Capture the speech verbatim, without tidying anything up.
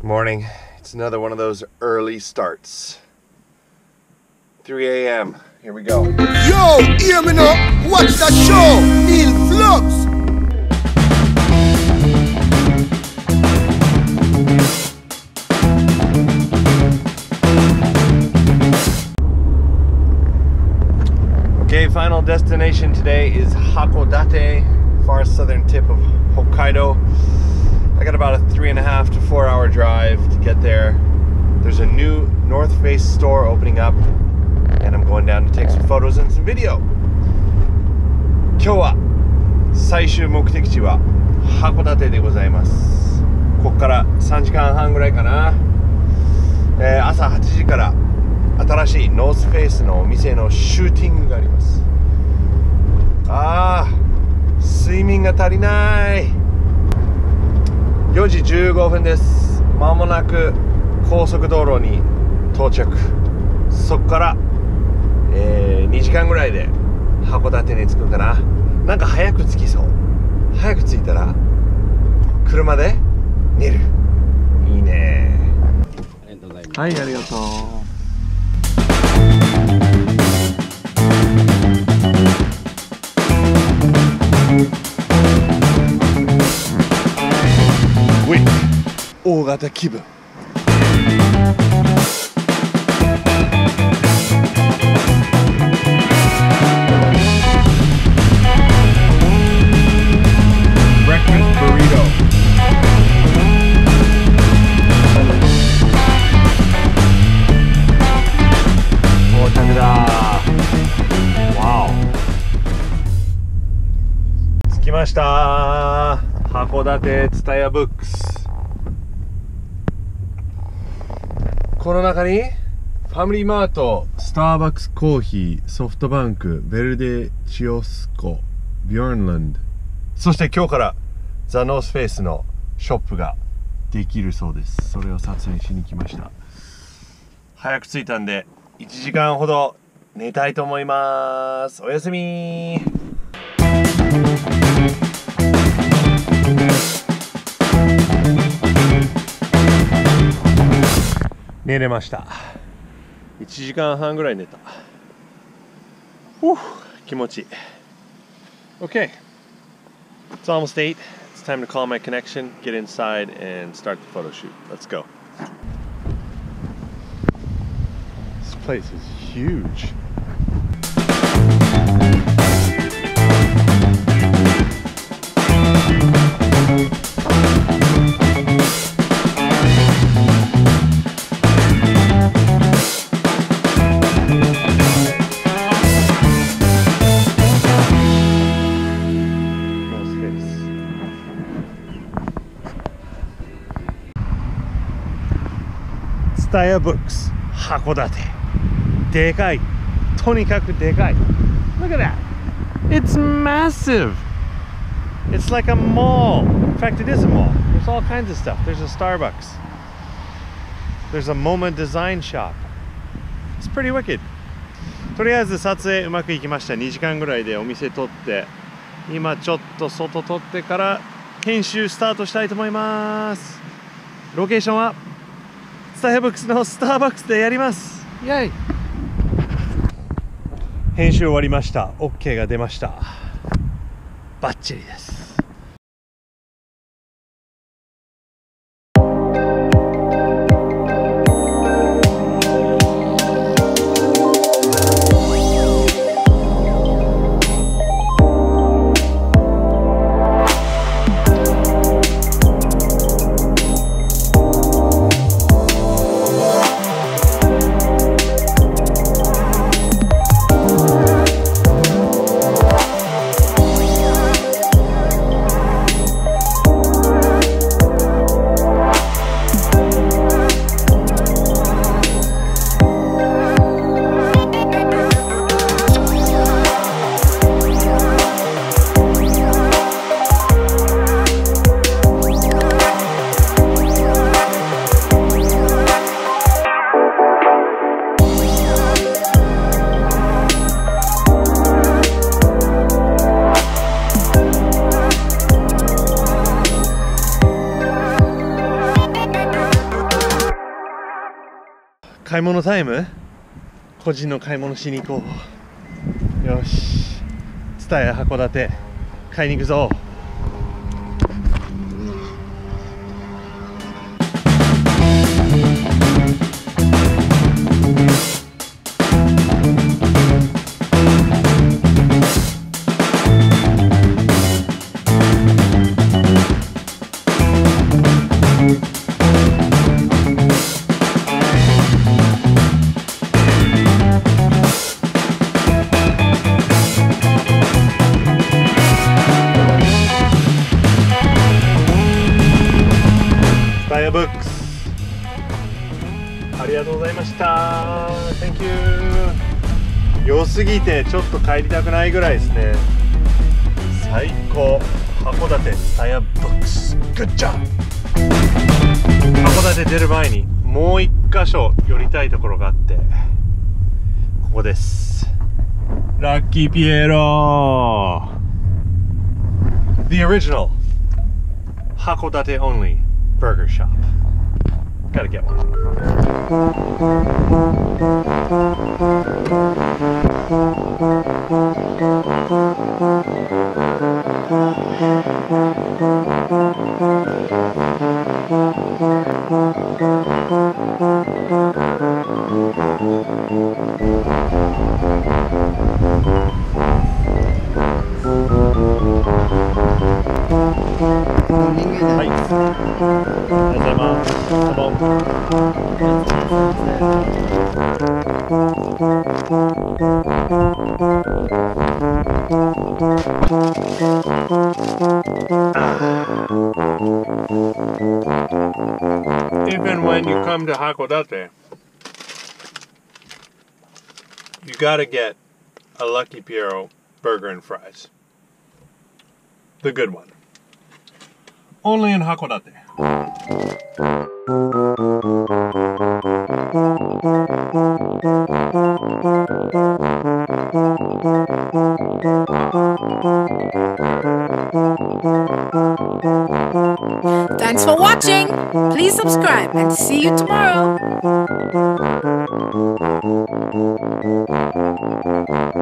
Morning. It's another one of those early starts. three A M Here we go. Yo, hear me now. Watch that show. Neil Flux. Okay, final destination today is Hakodate, far southern tip of Hokkaido. I got about a three and a half to four hour drive to get there. There's a new North Face store opening up, and I'm going down to take some photos and some video. 今日は最終目的地は函館でございます。ここからさんじかんはんぐらいかな。えー、朝はちじから新しいノースフェイスのお店のシューティングがあります。あー、睡眠が足りない。よじじゅうごふんです。まもなく高速道路に到着。そこから、えー、にじかんぐらいで函館に着くかな。なんか早く着きそう。早く着いたら車で寝る。いいね。はい、ありがとう。大型気分。Breakfast burrito。到着だ。わお。着きました。函館ツタヤブックス。この中にファミリーマート、スターバックスコーヒー、ソフトバンク、ベルデチオスコ、ビョンランド、そして今日からザ・ノースフェイスのショップができるそうです。それを撮影しに来ました。早く着いたんでいちじかんほど寝たいと思います。おやすみ。寝れました。いちじかんはんぐらい寝た。ふう、気持ちいい。Okay, it's almost eight. It's time to call my connection, get inside, and start the photo shoot. Let's go. This place is huge. Tsutaya Books 函館。でかい。とにかくでかい。Look at that. It's massive. It's like a mall. In fact, it is a mall. There's all kinds of stuff. There's a Starbucks. There's a MoMA design shop. It's pretty wicked. とりあえず撮影うまくいきました。にじかんぐらいでお店撮って、今ちょっと外撮ってから編集スタートしたいと思います。ロケーションはスタイブックスのスターバックスでやります。イェイ。編集終わりました。 OK が出ました。バッチリです。 買い物タイム。個人の買い物しに行こう。よし、蔦屋函館買いに行くぞ。ブックスありがとうございました。 Thank you。 良すぎてちょっと帰りたくないぐらいですね。最高。函館蔦屋ブックス Good job。 函館出る前にもう一箇所寄りたいところがあって、ここです。ラッキーピエロ The original 函館 only burger shop. Gotta get one. Even when you come to Hakodate, you gotta get a Lucky Piero burger and fries. The good one. Only in Hakodate. Thanks for watching. Please subscribe and see you tomorrow.